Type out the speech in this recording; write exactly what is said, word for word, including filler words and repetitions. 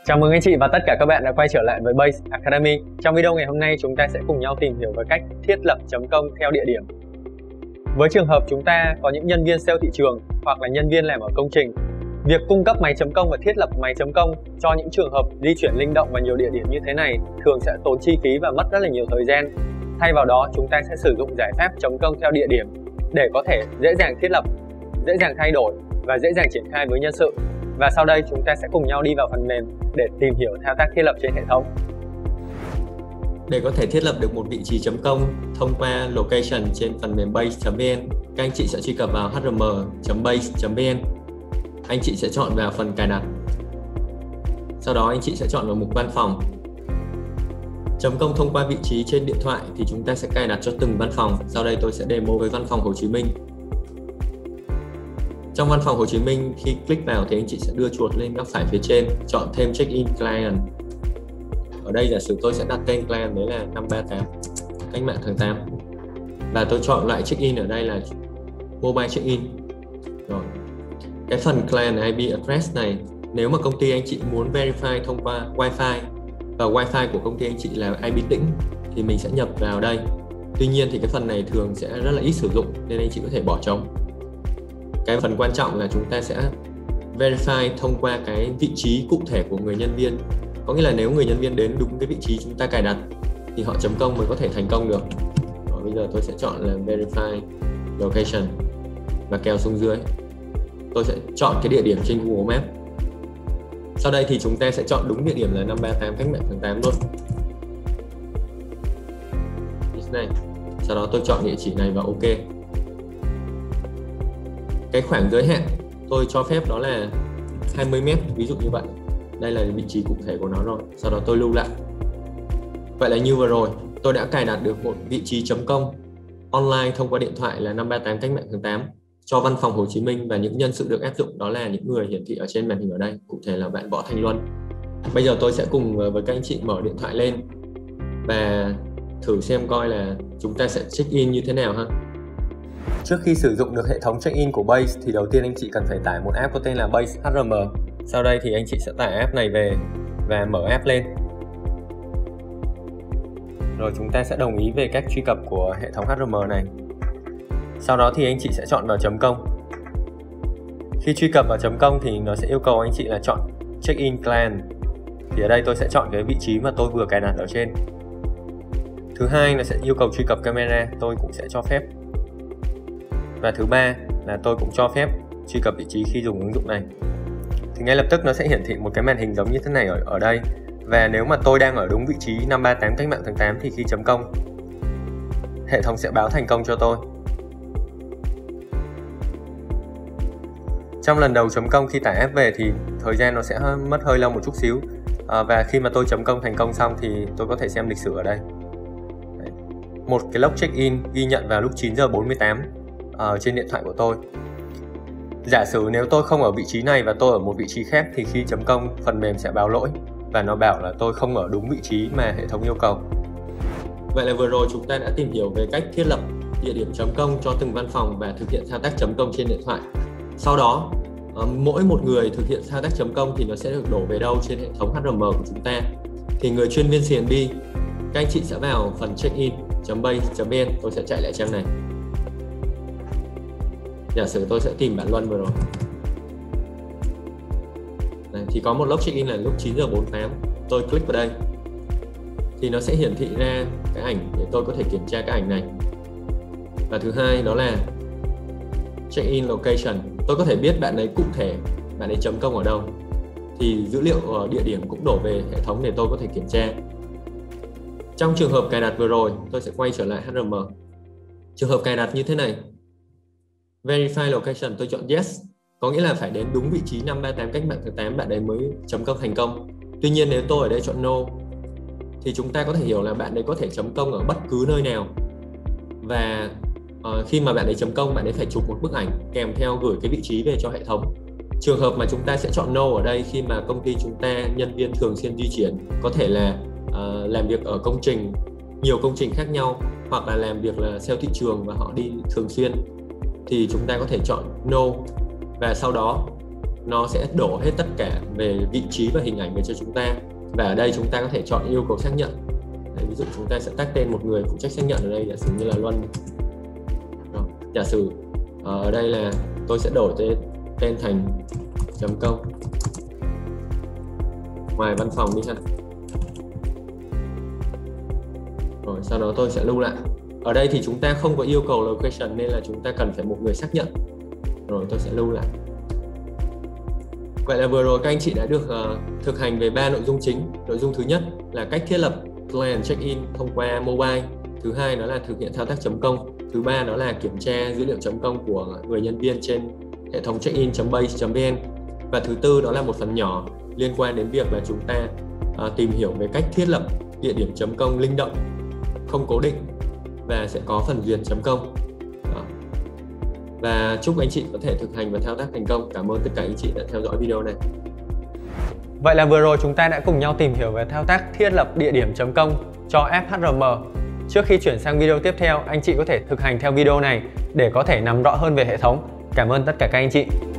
Chào mừng anh chị và tất cả các bạn đã quay trở lại với Base Academy. Trong video ngày hôm nay chúng ta sẽ cùng nhau tìm hiểu về cách thiết lập chấm công theo địa điểm. Với trường hợp chúng ta có những nhân viên sale thị trường hoặc là nhân viên làm ở công trình, việc cung cấp máy chấm công và thiết lập máy chấm công cho những trường hợp di chuyển linh động vào nhiều địa điểm như thế này thường sẽ tốn chi phí và mất rất là nhiều thời gian. Thay vào đó, chúng ta sẽ sử dụng giải pháp chấm công theo địa điểm để có thể dễ dàng thiết lập, dễ dàng thay đổi và dễ dàng triển khai với nhân sự. Và sau đây chúng ta sẽ cùng nhau đi vào phần mềm để tìm hiểu thao tác thiết lập trên hệ thống. Để có thể thiết lập được một vị trí chấm công thông qua location trên phần mềm base chấm vn, các anh chị sẽ truy cập vào h r m chấm base chấm vn. Anh chị sẽ chọn vào phần cài đặt. Sau đó anh chị sẽ chọn vào mục văn phòng. Chấm công thông qua vị trí trên điện thoại thì chúng ta sẽ cài đặt cho từng văn phòng. Sau đây tôi sẽ demo với văn phòng Hồ Chí Minh. Trong văn phòng Hồ Chí Minh, khi click vào thì anh chị sẽ đưa chuột lên góc phải phía trên, chọn thêm check-in client. Ở đây giả sử tôi sẽ đặt tên client đấy là năm ba tám Cách mạng tháng tám. Và tôi chọn loại check-in ở đây là mobile check-in. Rồi. Cái phần client i pê address này, nếu mà công ty anh chị muốn verify thông qua Wi-Fi và Wi-Fi của công ty anh chị là i pê tĩnh thì mình sẽ nhập vào đây. Tuy nhiên thì cái phần này thường sẽ rất là ít sử dụng nên anh chị có thể bỏ trống. Cái phần quan trọng là chúng ta sẽ verify thông qua cái vị trí cụ thể của người nhân viên. Có nghĩa là nếu người nhân viên đến đúng cái vị trí chúng ta cài đặt thì họ chấm công mới có thể thành công được. Rồi, bây giờ tôi sẽ chọn là verify location và kéo xuống dưới. Tôi sẽ chọn cái địa điểm trên Google Maps. Sau đây thì chúng ta sẽ chọn đúng địa điểm là năm ba tám Cách mạng tháng tám luôn. Này. Sau đó tôi chọn địa chỉ này và OK. Cái khoảng giới hạn tôi cho phép đó là hai mươi mét, ví dụ như vậy. Đây là vị trí cụ thể của nó rồi. Sau đó tôi lưu lại. Vậy là như vừa rồi, tôi đã cài đặt được một vị trí chấm công online thông qua điện thoại là năm ba tám Cách mạng tháng tám cho văn phòng Hồ Chí Minh, và những nhân sự được áp dụng đó là những người hiển thị ở trên màn hình ở đây, cụ thể là bạn Võ Thành Luân. Bây giờ tôi sẽ cùng với các anh chị mở điện thoại lên và thử xem coi là chúng ta sẽ check in như thế nào ha. Trước khi sử dụng được hệ thống check-in của Base thì đầu tiên anh chị cần phải tải một app có tên là Base hát rờ em. Sau đây thì anh chị sẽ tải app này về và mở app lên. Rồi chúng ta sẽ đồng ý về cách truy cập của hệ thống hát rờ em này. Sau đó thì anh chị sẽ chọn vào chấm công. Khi truy cập vào chấm công thì nó sẽ yêu cầu anh chị là chọn check-in client. Thì ở đây tôi sẽ chọn cái vị trí mà tôi vừa cài đặt ở trên. Thứ hai là sẽ yêu cầu truy cập camera, tôi cũng sẽ cho phép. Và thứ ba là tôi cũng cho phép truy cập vị trí khi dùng ứng dụng này. Thì ngay lập tức nó sẽ hiển thị một cái màn hình giống như thế này ở, ở đây. Và nếu mà tôi đang ở đúng vị trí năm ba tám Cách mạng tháng tám thì khi chấm công, hệ thống sẽ báo thành công cho tôi. Trong lần đầu chấm công khi tải app về thì thời gian nó sẽ mất hơi lâu một chút xíu. à, Và khi mà tôi chấm công thành công xong thì tôi có thể xem lịch sử ở đây. Đấy. Một cái log check-in ghi nhận vào lúc chín giờ bốn mươi tám ở trên điện thoại của tôi. Giả sử nếu tôi không ở vị trí này và tôi ở một vị trí khác thì khi chấm công phần mềm sẽ báo lỗi và nó bảo là tôi không ở đúng vị trí mà hệ thống yêu cầu. Vậy là vừa rồi chúng ta đã tìm hiểu về cách thiết lập địa điểm chấm công cho từng văn phòng và thực hiện thao tác chấm công trên điện thoại. Sau đó mỗi một người thực hiện thao tác chấm công thì nó sẽ được đổ về đâu trên hệ thống hát rờ em của chúng ta. Thì người chuyên viên xê en bê, các anh chị sẽ vào phần check-in chấm base chấm vn. Tôi sẽ chạy lại trang này. Giả sử tôi sẽ tìm bạn Luân vừa rồi. Đấy, thì có một log check-in là lúc chín giờ bốn mươi tám. Tôi click vào đây thì nó sẽ hiển thị ra cái ảnh để tôi có thể kiểm tra cái ảnh này. Và thứ hai đó là check-in location. Tôi có thể biết bạn ấy cụ thể bạn ấy chấm công ở đâu. Thì dữ liệu ở địa điểm cũng đổ về hệ thống để tôi có thể kiểm tra. Trong trường hợp cài đặt vừa rồi, tôi sẽ quay trở lại hát rờ em. Trường hợp cài đặt như thế này, verify location tôi chọn yes, có nghĩa là phải đến đúng vị trí năm ba tám Cách mạng tháng tám bạn ấy mới chấm công thành công. Tuy nhiên nếu tôi ở đây chọn no thì chúng ta có thể hiểu là bạn ấy có thể chấm công ở bất cứ nơi nào. Và uh, khi mà bạn ấy chấm công, bạn ấy phải chụp một bức ảnh kèm theo gửi cái vị trí về cho hệ thống. Trường hợp mà chúng ta sẽ chọn no ở đây khi mà công ty chúng ta nhân viên thường xuyên di chuyển, có thể là uh, làm việc ở công trình, nhiều công trình khác nhau, hoặc là làm việc là sale thị trường và họ đi thường xuyên, thì chúng ta có thể chọn no và sau đó nó sẽ đổ hết tất cả về vị trí và hình ảnh về cho chúng ta. Và ở đây chúng ta có thể chọn yêu cầu xác nhận. Đấy, ví dụ chúng ta sẽ tag tên một người phụ trách xác nhận ở đây, giả sử như là Luân. Rồi, giả sử ở đây là tôi sẽ đổi tên, tên thành chấm công ngoài văn phòng đi ha. Rồi sau đó tôi sẽ lưu lại. Ở đây thì chúng ta không có yêu cầu location nên là chúng ta cần phải một người xác nhận. Rồi tôi sẽ lưu lại. Vậy là vừa rồi các anh chị đã được uh, thực hành về ba nội dung chính. Nội dung thứ nhất là cách thiết lập plan check-in thông qua mobile. Thứ hai đó là thực hiện thao tác chấm công. Thứ ba đó là kiểm tra dữ liệu chấm công của người nhân viên trên hệ thống check-in.base chấm vn. Và thứ tư đó là một phần nhỏ liên quan đến việc là chúng ta uh, tìm hiểu về cách thiết lập địa điểm chấm công linh động, không cố định và sẽ có phần duyệt chấm công. Đó. Và chúc anh chị có thể thực hành và thao tác thành công. Cảm ơn tất cả anh chị đã theo dõi video này. Vậy là vừa rồi chúng ta đã cùng nhau tìm hiểu về thao tác thiết lập địa điểm chấm công cho ép hát rờ em. Trước khi chuyển sang video tiếp theo, anh chị có thể thực hành theo video này để có thể nắm rõ hơn về hệ thống. Cảm ơn tất cả các anh chị.